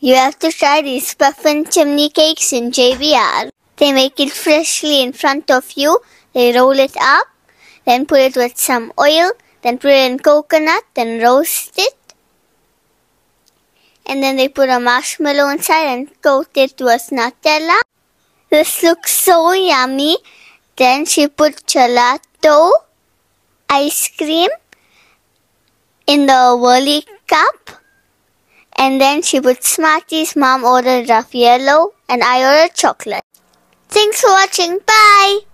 You have to try these Puffin chimney cakes in JBR. They make it freshly in front of you. They roll it up, then put it with some oil, then put it in coconut, then roast it. And then they put a marshmallow inside and coat it with Nutella. This looks so yummy. Then she put gelato ice cream in the whirly cup. And then she put Smarties. Mom ordered rough yellow and I ordered chocolate. Thanks for watching. Bye!